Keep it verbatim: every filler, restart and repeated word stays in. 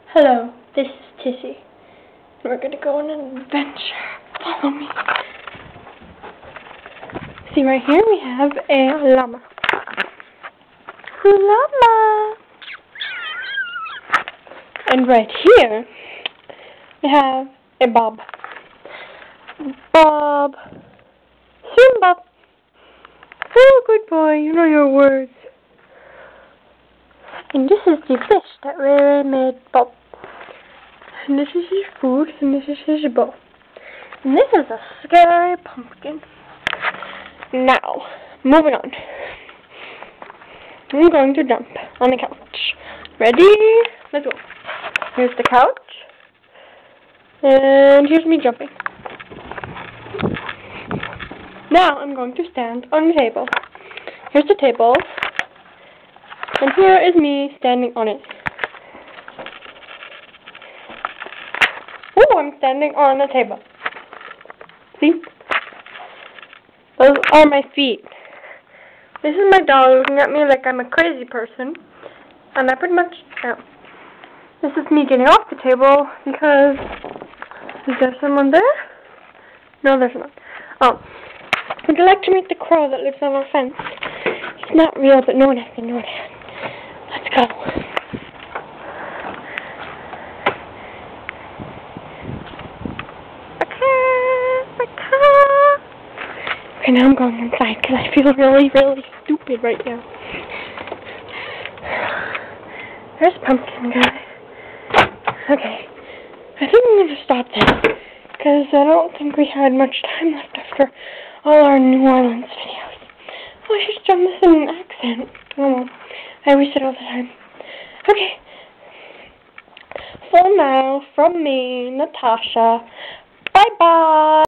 Hello, this is Tissy. We're gonna go on an adventure. Follow me. See, right here we have a llama. Llama! And right here we have a Bob. Bob. Simba. Oh, good boy, you know your words. And this is the fish that Ray made Bob. And this is his food, and this is his bowl. And this is a scary pumpkin. Now, moving on. I'm going to jump on the couch. Ready? Let's go. Here's the couch. And here's me jumping. Now I'm going to stand on the table. Here's the table. And here is me standing on it. Oh, I'm standing on the table. See? Those are my feet. This is my dog looking at me like I'm a crazy person. And I pretty much am. This is me getting off the table because... Is there someone there? No, there's not. Oh. Would you like to meet the crow that lives on our fence? It's not real, but no one has to know that. Let's go. Okay, now I'm going inside because I feel really, really stupid right now. There's Pumpkin Guy. Okay, I think I'm going to stop there because I don't think we had much time left after all our New Orleans videos. Oh, I should jump this in an accent. Oh well, I always say it all the time. Okay. For now, from me, Natasha, bye-bye.